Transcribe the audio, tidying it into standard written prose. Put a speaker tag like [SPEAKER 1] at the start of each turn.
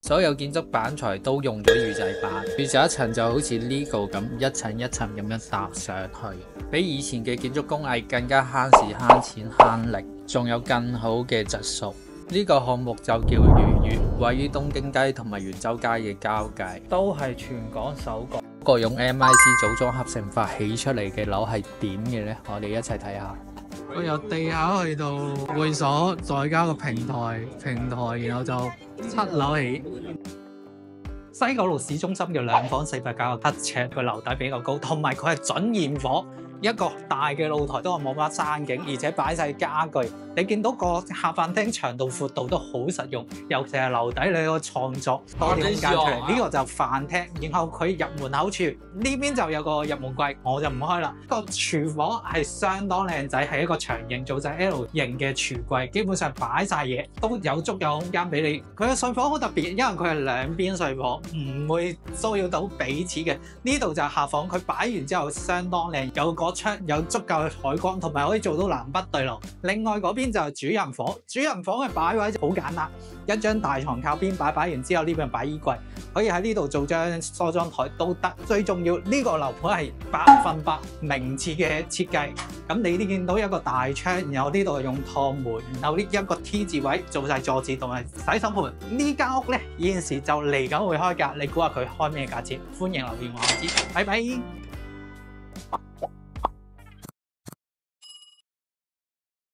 [SPEAKER 1] 所有建築板材都用咗預製板，預製一層就好似呢個咁一層一層咁樣搭上去，比以前嘅建築工藝更加慳時慳錢慳力，仲有更好嘅質素。呢個項目就叫愉悅，位於東京街同埋圓洲街嘅交界，都係全港首個用 MIC 組裝合成法起出嚟嘅樓係點嘅呢？我哋一齊睇下。我由地下去到會所，再加個平台，然後就7樓起。
[SPEAKER 2] 西九龍市中心嘅2房497尺，佢樓底比較高，同埋佢係準現火。一個大嘅露台都係冇乜山景，而且擺晒家具。你見到個客飯廳長度闊度都好實用，尤其係樓底你個創作多啲空間出嚟。呢個就飯廳，然後佢入門口處呢邊就有個入門櫃，我就唔開啦。個廚房係相當靚仔，係一個長形做晒 L 型嘅櫥櫃，基本上擺晒嘢都有足夠空間俾你。佢嘅睡房好特別，因為佢係兩邊睡房，唔會騷擾到彼此嘅。呢度就係客房，佢擺完之後相當靚，有個窗有足夠嘅採光，同埋可以做到南北對流。另外嗰邊就係主人房，主人房嘅擺位就好簡單，一張大床靠邊擺完之後呢邊擺衣櫃，可以喺呢度做張梳妝台都得。最重要呢個樓盤係100%名次嘅設計。咁你哋見到一個大窗，然後呢度用趟門，然後呢一個 T 字位做晒坐廁同埋洗手盆。呢間屋呢，現時就嚟緊會開價，你估下佢開咩價錢？歡迎留言話我知。拜拜。